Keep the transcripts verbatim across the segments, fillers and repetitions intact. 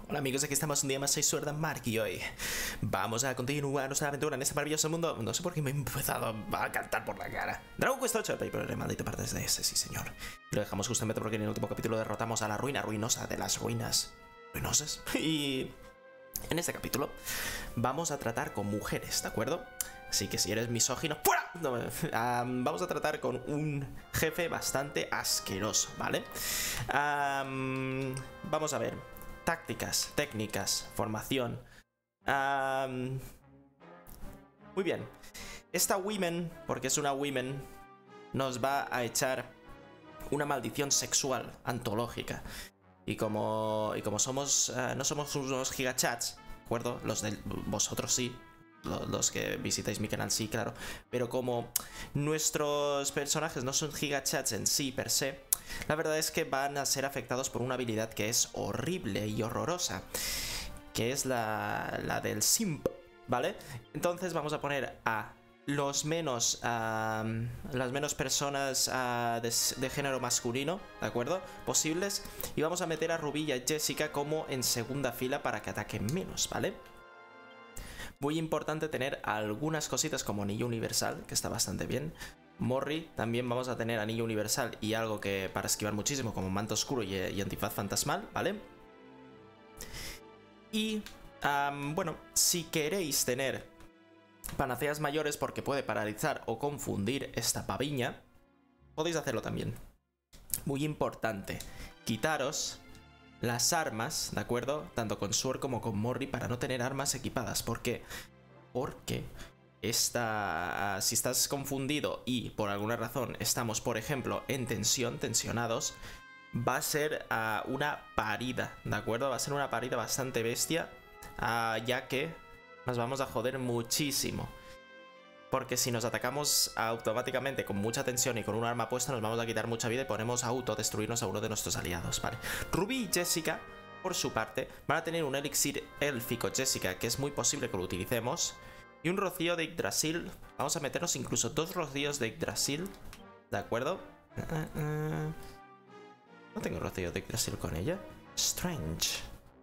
Hola amigos, aquí estamos un día más, soy Swordan Mark y hoy vamos a continuar nuestra aventura en este maravilloso mundo. No sé por qué me he empezado a cantar por la cara. Dragon Quest ocho, pero maldito parte de ese, sí señor. Y lo dejamos justamente porque en el último capítulo derrotamos a la ruina ruinosa de las ruinas ruinosas. Y en este capítulo vamos a tratar con mujeres, ¿de acuerdo? Así que si eres misógino, ¡fuera! No, um, vamos a tratar con un jefe bastante asqueroso, ¿vale? Um, vamos a ver. Tácticas, técnicas, formación. Um, muy bien. Esta women, porque es una women, nos va a echar una maldición sexual antológica. Y como, y como somos, uh, no somos unos gigachats, ¿de acuerdo? Los de vosotros sí. Los que visitáis mi canal sí, claro. Pero como nuestros personajes no son gigachats en sí per se, la verdad es que van a ser afectados por una habilidad que es horrible y horrorosa, que es la, la del simp, ¿vale? Entonces vamos a poner a los menos uh, las menos personas uh, de, de género masculino, ¿de acuerdo? Posibles. Y vamos a meter a Ruby y a Jessica como en segunda fila para que ataquen menos, ¿vale? Muy importante tener algunas cositas como anillo universal, que está bastante bien. Morri también vamos a tener anillo universal y algo que para esquivar muchísimo como manto oscuro y, y antifaz fantasmal, ¿vale? Y um, bueno, si queréis tener panaceas mayores porque puede paralizar o confundir esta paviña, podéis hacerlo también. Muy importante, quitaros las armas, ¿de acuerdo? Tanto con Sword como con Morri para no tener armas equipadas. ¿Por qué? Porque esta, si estás confundido y por alguna razón estamos, por ejemplo, en tensión, tensionados, va a ser uh, una parida, ¿de acuerdo? Va a ser una parida bastante bestia, uh, ya que nos vamos a joder muchísimo. Porque si nos atacamos automáticamente con mucha tensión y con un arma puesta, nos vamos a quitar mucha vida y podemos autodestruirnos a uno de nuestros aliados, ¿vale? Ruby y Jessica, por su parte, van a tener un elixir élfico Jessica, que es muy posible que lo utilicemos, y un rocío de Yggdrasil. Vamos a meternos incluso dos rocíos de Yggdrasil, ¿de acuerdo? Uh, uh, no tengo rocío de Yggdrasil con ella. Strange.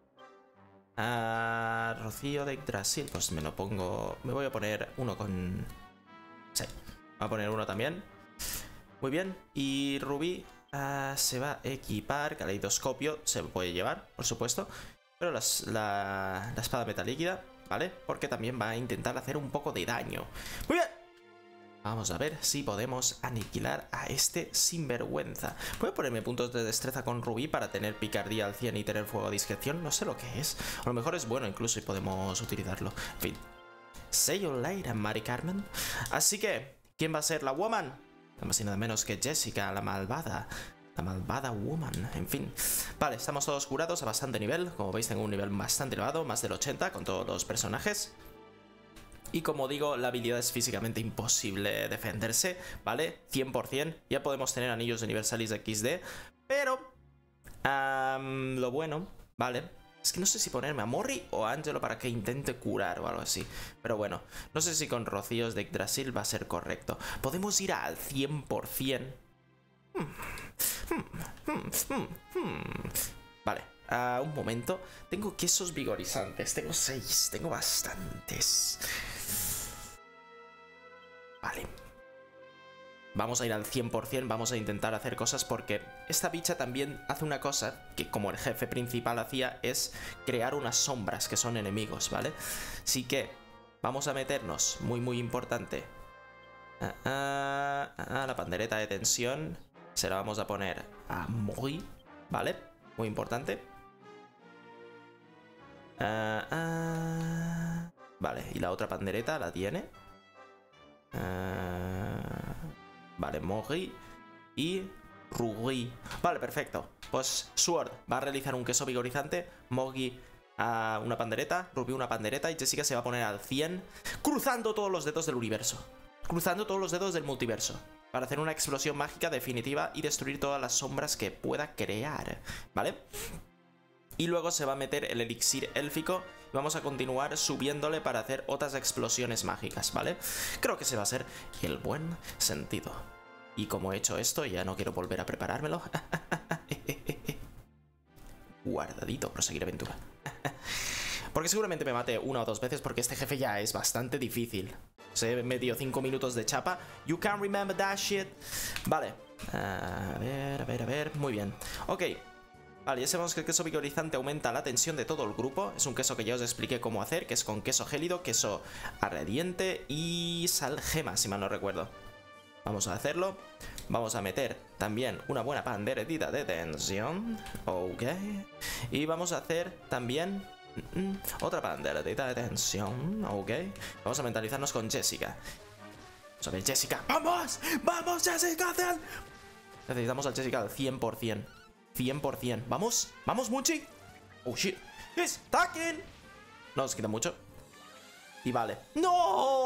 Uh, rocío de Yggdrasil, pues me lo pongo. Me voy a poner uno con. Sí, voy a poner uno también. Muy bien. Y Ruby uh, se va a equipar. Caleidoscopio se puede llevar, por supuesto. Pero las, la, la espada metalíquida, ¿vale? Porque también va a intentar hacer un poco de daño. Muy bien. Vamos a ver si podemos aniquilar a este sinvergüenza. Voy a ponerme puntos de destreza con Ruby para tener picardía al cien y tener fuego a discreción. No sé lo que es. A lo mejor es bueno incluso y podemos utilizarlo. En fin. See you later, Mari Carmen. Así que, ¿quién va a ser la woman? Nada más y nada menos que Jessica, la malvada. La malvada woman. En fin. Vale, estamos todos curados a bastante nivel. Como veis, tengo un nivel bastante elevado, más del ochenta con todos los personajes. Y como digo, la habilidad es físicamente imposible defenderse, ¿vale? cien por cien. Ya podemos tener anillos universales de equis de. Pero um, lo bueno, ¿vale? Es que no sé si ponerme a Morri o a Angelo para que intente curar o algo así. Pero bueno, no sé si con rocíos de Yggdrasil va a ser correcto. Podemos ir al cien por cien. Hmm, hmm, hmm, hmm, hmm. Vale, uh, un momento. Tengo quesos vigorizantes. Tengo seis. Tengo bastantes. Vale. Vamos a ir al cien por cien. Vamos a intentar hacer cosas porque esta bicha también hace una cosa que como el jefe principal hacía, es crear unas sombras que son enemigos, ¿vale? Así que vamos a meternos, muy muy importante, a, a, a la pandereta de tensión. Se la vamos a poner a Morri, ¿vale? Muy importante. Uh, uh, vale, y la otra pandereta la tiene. Uh, vale, Morri y Ruby. Vale, perfecto. Pues Sword va a realizar un queso vigorizante, Morri uh, una pandereta, Ruby una pandereta y Jessica se va a poner al cien, cruzando todos los dedos del universo, cruzando todos los dedos del multiverso, para hacer una explosión mágica definitiva y destruir todas las sombras que pueda crear, ¿vale? Y luego se va a meter el elixir élfico y vamos a continuar subiéndole para hacer otras explosiones mágicas, ¿vale? Creo que ese va a ser el buen sentido. Y como he hecho esto, ya no quiero volver a preparármelo. Guardadito, proseguir aventura. Porque seguramente me mate una o dos veces porque este jefe ya es bastante difícil. Se me dio cinco minutos de chapa. You can't remember that shit. Vale. A ver, a ver, a ver. Muy bien. Ok. Vale, ya sabemos que el queso vigorizante aumenta la tensión de todo el grupo. Es un queso que ya os expliqué cómo hacer, que es con queso gélido, queso ardiente y sal gema, si mal no recuerdo. Vamos a hacerlo. Vamos a meter también una buena panderetita de tensión. Ok. Y vamos a hacer también mm, otra panderetita de tensión. Ok. Vamos a mentalizarnos con Jessica. Vamos a ver, Jessica. ¡Vamos! ¡Vamos, Jessica! Necesitamos a Jessica al cien por cien. cien por cien. ¿Vamos? ¿Vamos, Munchi? Oh, shit. ¡Es Taken! No nos quita mucho. Y vale. ¡No!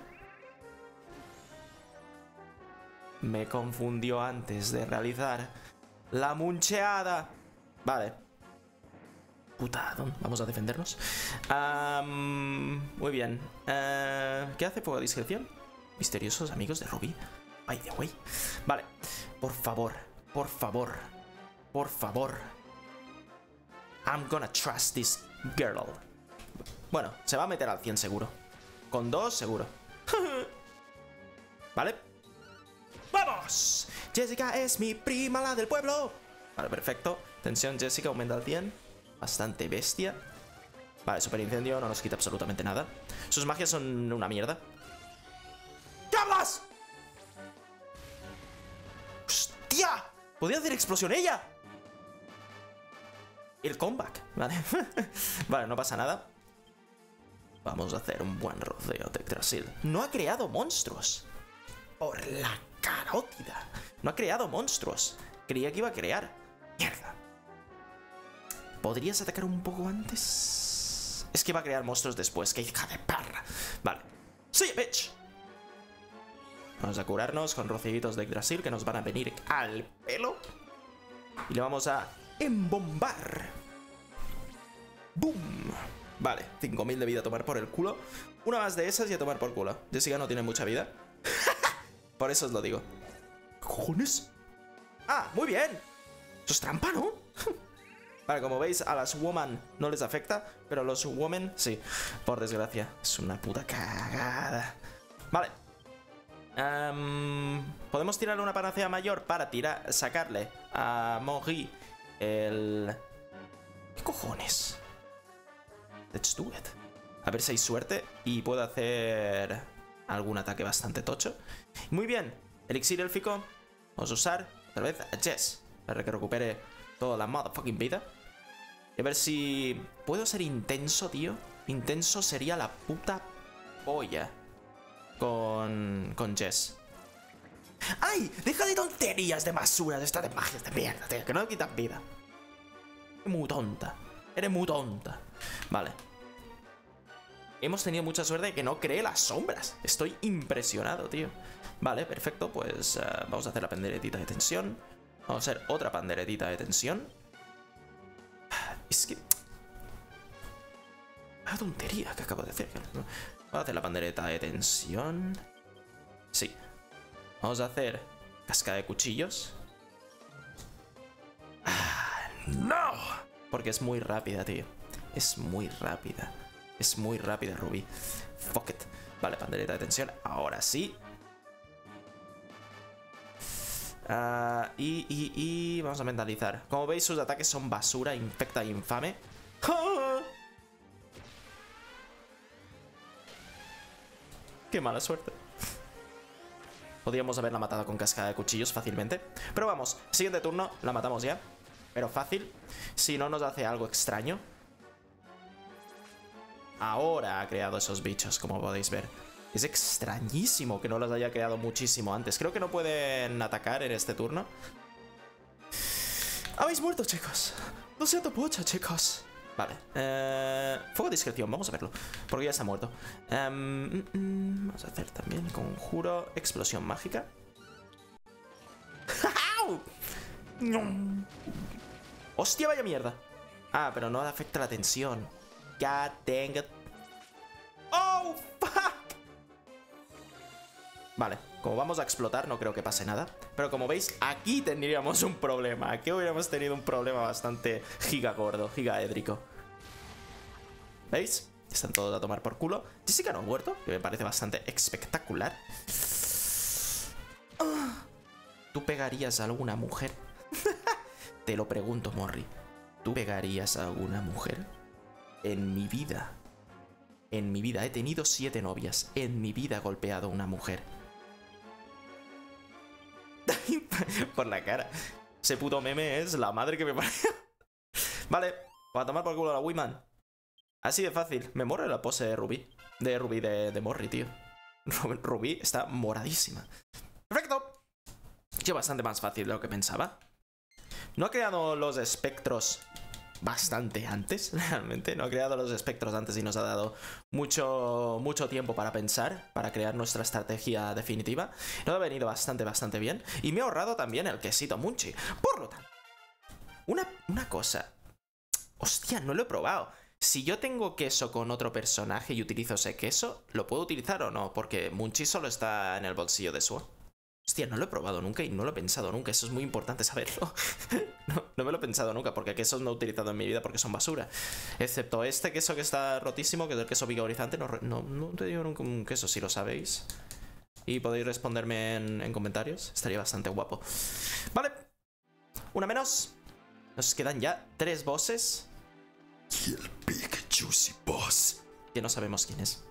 Me confundió antes de realizar la muncheada. Vale. Putadón. Vamos a defendernos. Um, muy bien. Uh, ¿Qué hace fuego a discreción? Misteriosos amigos de Ruby. By the way. Vale. Por favor. Por favor. Por favor. I'm gonna trust this girl. Bueno, se va a meter al cien seguro. Con dos seguro. Vale. ¡Vamos! Jessica es mi prima, la del pueblo. Vale, perfecto. Tensión Jessica aumenta al cien. Bastante bestia. Vale, super incendio no nos quita absolutamente nada. Sus magias son una mierda. ¿Qué hablas? ¡Hostia! ¿Podría hacer explosión ella? El comeback, ¿vale? Vale, no pasa nada. Vamos a hacer un buen roceo de Yggdrasil. No ha creado monstruos. Por la carótida. No ha creado monstruos. Creía que iba a crear. Mierda. ¿Podrías atacar un poco antes? Es que va a crear monstruos después. ¡Qué hija de perra! Vale. ¡Sí, bitch! Vamos a curarnos con roceitos de Yggdrasil que nos van a venir al pelo. Y le vamos a embombar. ¡Boom! Vale, cinco mil de vida a tomar por el culo. Una más de esas y a tomar por culo. Jessica no tiene mucha vida. Por eso os lo digo. ¿Qué cojones? ¡Ah, muy bien! Eso es trampa, ¿no? Vale, como veis, a las woman no les afecta, pero a los women sí. Por desgracia. Es una puta cagada. Vale. Um, Podemos tirarle una panacea mayor para tirar, sacarle a Mori el... ¿Qué cojones? Let's do it. A ver si hay suerte y puedo hacer algún ataque bastante tocho. Muy bien. Elixir élfico. Vamos a usar otra vez a Jess para que recupere toda la motherfucking vida. Y a ver si puedo ser intenso, tío. Intenso sería la puta polla con, con Jess. ¡Ay! Deja de tonterías de basura de esta de magias de mierda, tío. Que no me quitan vida. Eres muy tonta. Eres muy tonta. Vale. Hemos tenido mucha suerte de que no cree las sombras. Estoy impresionado, tío. Vale, perfecto. Pues uh, vamos a hacer la panderetita de tensión. Vamos a hacer otra panderetita de tensión. Es que... ¡Ah, tontería que acabo de hacer! Vamos a hacer la pandereta de tensión. Sí. Vamos a hacer cascada de cuchillos. ¡Ah, no! Porque es muy rápida, tío. Es muy rápida. Es muy rápida, Ruby. Fuck it. Vale, pandereta de tensión. Ahora sí. Uh, y, y, y... Vamos a mentalizar. Como veis, sus ataques son basura, infecta e infame. ¡Ah! ¡Qué mala suerte! Podríamos haberla matado con cascada de cuchillos fácilmente. Pero vamos, siguiente turno, la matamos ya. Pero fácil. Si no nos hace algo extraño. Ahora ha creado esos bichos, como podéis ver. Es extrañísimo que no los haya creado muchísimo antes. Creo que no pueden atacar en este turno. Habéis muerto, chicos. Lo siento mucho, chicos. Vale. Eh, fuego de discreción, vamos a verlo. Porque ya está muerto. Um, mm, mm, vamos a hacer también conjuro. Explosión mágica. ¡Hostia, vaya mierda! Ah, pero no afecta la tensión. God dang it. ¡Oh, fuck! Vale, como vamos a explotar no creo que pase nada. Pero como veis, aquí tendríamos un problema. Aquí hubiéramos tenido un problema bastante giga gordo, gigaédrico. ¿Veis? Están todos a tomar por culo. Jessica no ha muerto, que me parece bastante espectacular. ¿Tú pegarías a alguna mujer? Te lo pregunto, Morri. ¿Tú pegarías a alguna mujer? En mi vida. En mi vida he tenido siete novias. En mi vida he golpeado a una mujer. Por la cara. Ese puto meme es la madre que me parió. Vale, voy a tomar por culo a la Wiman. Así de fácil. Me mola la pose de Rubí. De Rubí de, de Morri, tío. Rubí está moradísima. Perfecto. Que bastante más fácil de lo que pensaba. No ha creado los espectros bastante antes, realmente. No ha creado los espectros antes y nos ha dado mucho, mucho tiempo para pensar, para crear nuestra estrategia definitiva. Nos ha venido bastante, bastante bien. Y me ha ahorrado también el quesito Munchi. Por lo tanto, una, una cosa. Hostia, no lo he probado. Si yo tengo queso con otro personaje y utilizo ese queso, ¿lo puedo utilizar o no? Porque Munchi solo está en el bolsillo de Suo. Hostia, no lo he probado nunca y no lo he pensado nunca. Eso es muy importante saberlo. no, no me lo he pensado nunca porque quesos no he utilizado en mi vida porque son basura. Excepto este queso que está rotísimo, que es el queso vigorizante. No, no, no te digo nunca un queso, si lo sabéis. Y podéis responderme en, en comentarios. Estaría bastante guapo. Vale. Una menos. Nos quedan ya tres bosses. Y el Big Juicy Boss, que no sabemos quién es.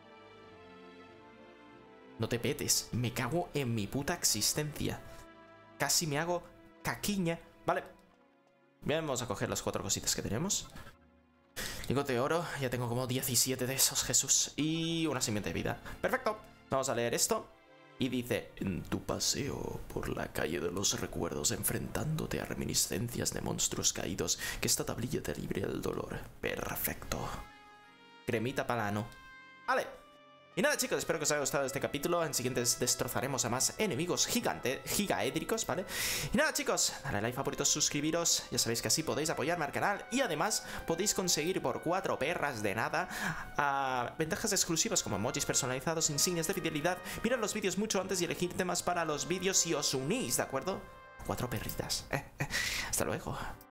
No te petes, me cago en mi puta existencia. Casi me hago caquiña. Vale. Bien, vamos a coger las cuatro cositas que tenemos. Lingote de oro, ya tengo como diecisiete de esos, Jesús. Y una simiente de vida. Perfecto, vamos a leer esto. Y dice: en tu paseo por la calle de los recuerdos, enfrentándote a reminiscencias de monstruos caídos, que esta tablilla te libre del dolor. Perfecto. Cremita palano. Vale. Y nada, chicos, espero que os haya gustado este capítulo. En siguientes destrozaremos a más enemigos gigantes, gigaédricos, ¿vale? Y nada, chicos, dale like, favoritos, suscribiros. Ya sabéis que así podéis apoyarme al canal. Y además podéis conseguir por cuatro perras de nada uh, ventajas exclusivas como emojis personalizados, insignias de fidelidad. Mirad los vídeos mucho antes y elegir temas para los vídeos si os unís, ¿de acuerdo? Cuatro perritas. Eh, eh. Hasta luego.